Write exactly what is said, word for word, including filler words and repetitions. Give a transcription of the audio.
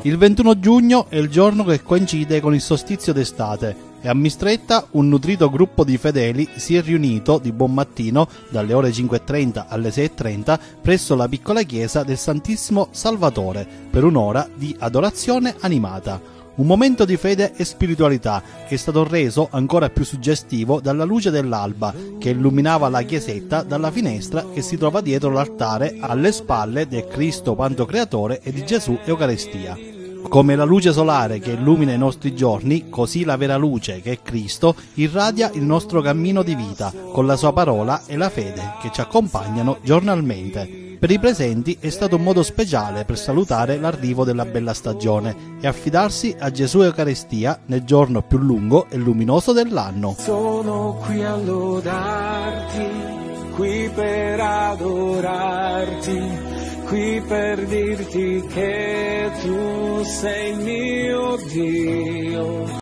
Il ventuno giugno è il giorno che coincide con il solstizio d'estate e a Mistretta un nutrito gruppo di fedeli si è riunito di buon mattino dalle ore cinque e trenta alle sei e trenta presso la piccola chiesa del Santissimo Salvatore per un'ora di adorazione animata. Un momento di fede e spiritualità che è stato reso ancora più suggestivo dalla luce dell'alba che illuminava la chiesetta dalla finestra che si trova dietro l'altare alle spalle del Cristo Pantocreatore e di Gesù Eucaristia. Come la luce solare che illumina i nostri giorni, così la vera luce, che è Cristo, irradia il nostro cammino di vita con la sua parola e la fede che ci accompagnano giornalmente. Per i presenti è stato un modo speciale per salutare l'arrivo della bella stagione e affidarsi a Gesù Eucaristia nel giorno più lungo e luminoso dell'anno. Sono qui a lodarti, qui per adorarti, qui per dirti che tu sei mio Dio.